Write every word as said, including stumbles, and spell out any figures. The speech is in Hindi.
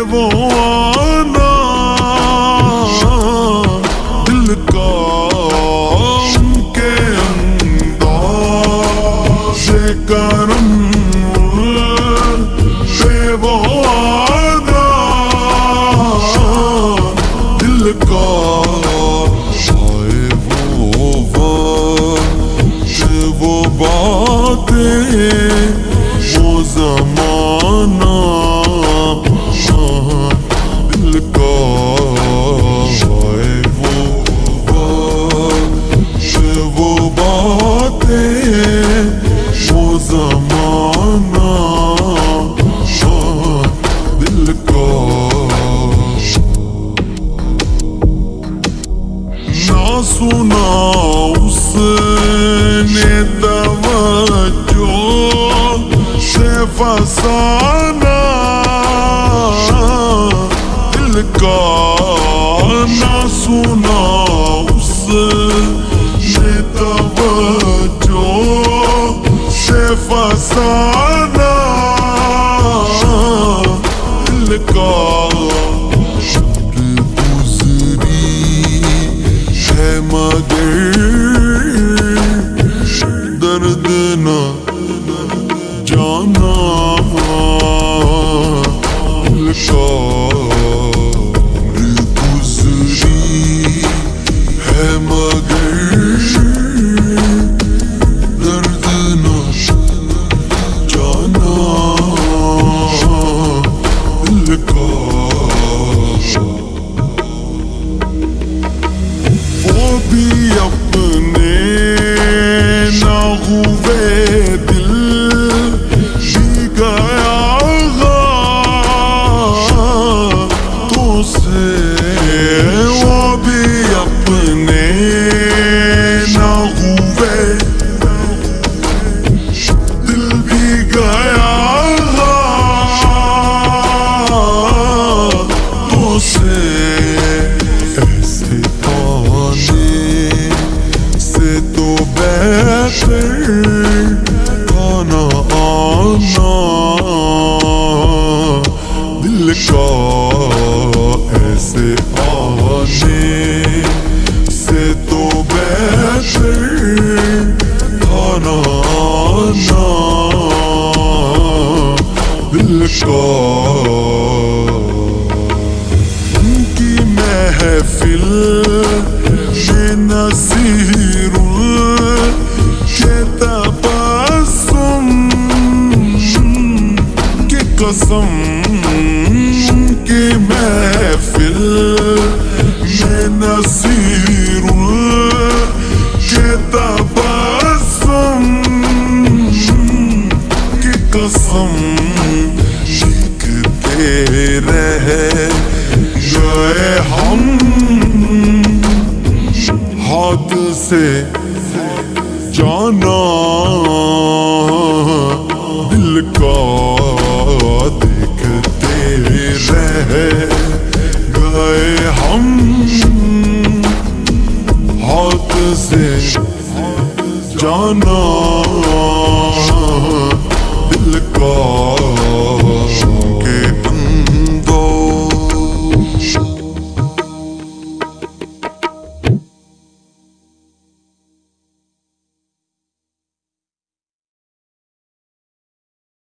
वो आना दिल का उनके अंदाज़े करम पे वो आना दिल का आए वो वक्त वो बातें वो ज़माना दिल का आए वो वक्त वो बातें वो ज़माना दिल का ना सुना उसने तवज्जो से फसाना दिल का ना सुना उसने तवज्जो से फसाना दिल का गुजरी है मगर दर्द न जाना दिल का गुजरी है मगर दर्द न जाना दिल का वो भी अपने ना हुए दिल भी गया तो से वो भी अपने ना हुए दिल भी गया तो से ऐसे पाने से तो बेहतर खाना आना दिल का ऐसे आने से तो बेहतर खाना आना दिल का उनकी महफिल में नसीरुल के तबस्सुम की कसम की महफिल में नसीरुल के तबस्सुम की कसम लिखते रह गए हम हाथ से जाना दिल का देखते रह गए हम हाथ से जाना।